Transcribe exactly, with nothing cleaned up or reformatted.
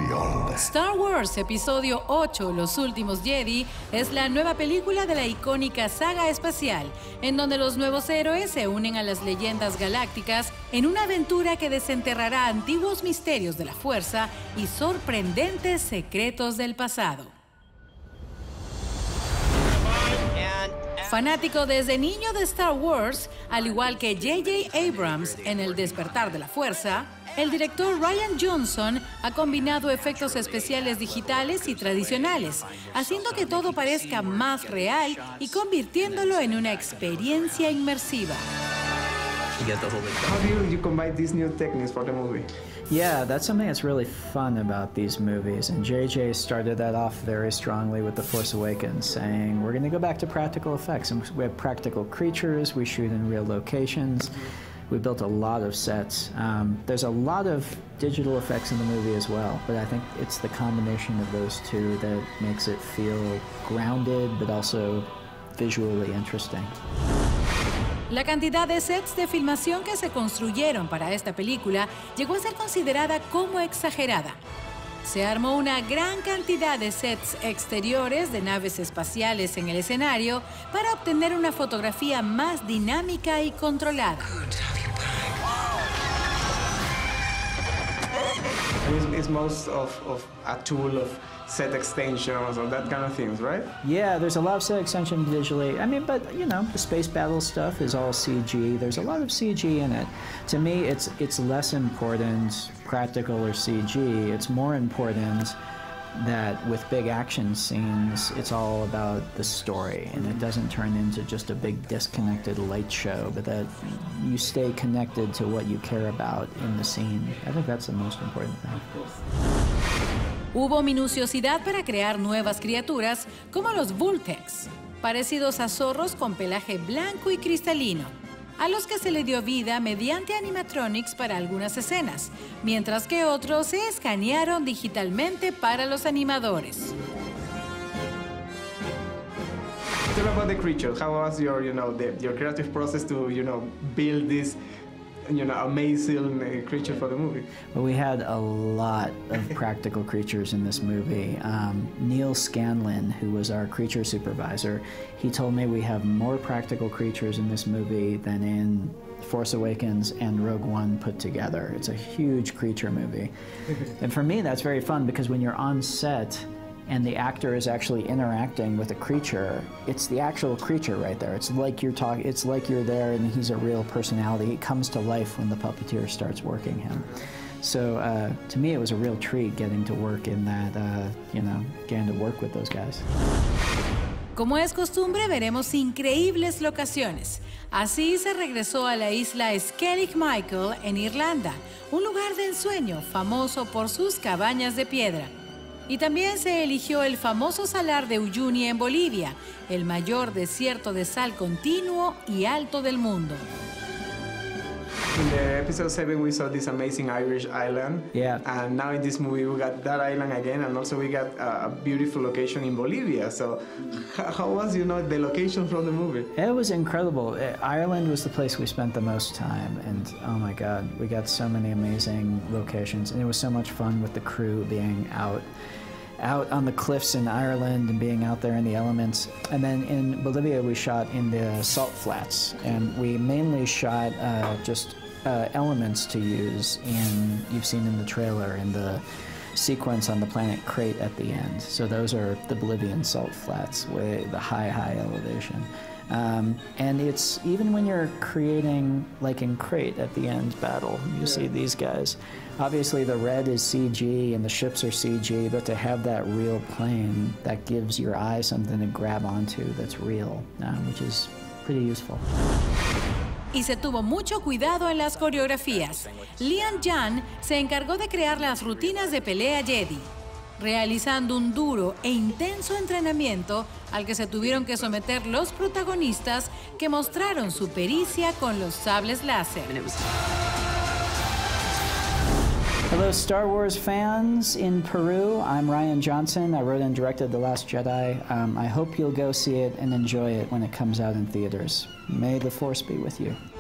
beyond. Star Wars Episodio ocho, Los Últimos Jedi, es la nueva película de la icónica saga espacial, en donde los nuevos héroes se unen a las leyendas galácticas en una aventura que desenterrará antiguos misterios de la fuerza y sorprendentes secretos del pasado. Fanático desde niño de Star Wars, al igual que J J Abrams en El Despertar de la Fuerza, el director Rian Johnson ha combinado efectos especiales digitales y tradicionales, haciendo que todo parezca más real y convirtiéndolo en una experiencia inmersiva. How do you, you combine these new techniques for the movie? Yeah, that's something that's really fun about these movies, and J J started that off very strongly with The Force Awakens, saying we're going to go back to practical effects, and we have practical creatures, we shoot in real locations, we built a lot of sets. Um, there's a lot of digital effects in the movie as well, but I think it's the combination of those two that makes it feel grounded, but also visually interesting. La cantidad de sets de filmación que se construyeron para esta película llegó a ser considerada como exagerada. Se armó una gran cantidad de sets exteriores de naves espaciales en el escenario para obtener una fotografía más dinámica y controlada. It's, it's most of, of a tool of set extensions or that kind of things, right? Yeah, there's a lot of set extension visually. I mean, but you know, the space battle stuff is all C G. There's a lot of C G in it. To me, it's it's less important practical or C G. It's more important that with big action scenes, it's all about the story, and it doesn't turn into just a big disconnected light show, but that you stay connected to what you care about in the scene. I think that's the most important thing. Hubo minuciosidad para crear nuevas criaturas como los Vultex, parecidos a zorros con pelaje blanco y cristalino, a los que se le dio vida mediante animatronics para algunas escenas, mientras que otros se escanearon digitalmente para los animadores. Tell about the creatures. How was your, you know, the, your creative process to, you know, build this, you know, amazing uh, creature for the movie? Well, we had a lot of practical creatures in this movie. Um, Neil Scanlon, who was our creature supervisor, he told me we have more practical creatures in this movie than in Force Awakens and Rogue One put together. It's a huge creature movie. And for me, that's very fun because when you're on set and the actor is actually interacting with a creature, it's the actual creature right there. It's like you're talking, it's like you're there and he's a real personality. It comes to life when the puppeteer starts working him. So uh, to me, it was a real treat getting to work in that, uh, you know, getting to work with those guys. Como es costumbre, veremos increíbles locaciones. Así se regresó a la isla Skellig Michael en Irlanda, un lugar de ensueño famoso por sus cabañas de piedra. Y también se eligió el famoso salar de Uyuni en Bolivia, el mayor desierto de sal continuo y alto del mundo. In the episode seven, we saw this amazing Irish island. Yeah. And now in this movie, we got that island again, and also we got a beautiful location in Bolivia. So, how was, you know, the location from the movie? It was incredible. Ireland was the place we spent the most time, and oh my God, we got so many amazing locations, and it was so much fun with the crew being out. out on the cliffs in Ireland and being out there in the elements. And then in Bolivia, we shot in the salt flats, and we mainly shot uh, just uh, elements to use in, you've seen in the trailer, in the sequence on the planet Crate at the end. So those are the Bolivian salt flats with the high, high elevation. Um, and it's, even when you're creating, like in Crate at the end battle, you yeah. see these guys. Obviously the red is C G and the ships are C G, but to have that real plane, that gives your eye something to grab onto that's real, uh, which is pretty useful. Y se tuvo mucho cuidado en las coreografías. Liam Jan se encargó de crear las rutinas de pelea Jedi, realizando un duro e intenso entrenamiento al que se tuvieron que someter los protagonistas que mostraron su pericia con los sables láser. Hello, Star Wars fans in Peru. I'm Rian Johnson. I wrote and directed The Last Jedi. Um, I hope you'll go see it and enjoy it when it comes out in theaters. May the Force be with you.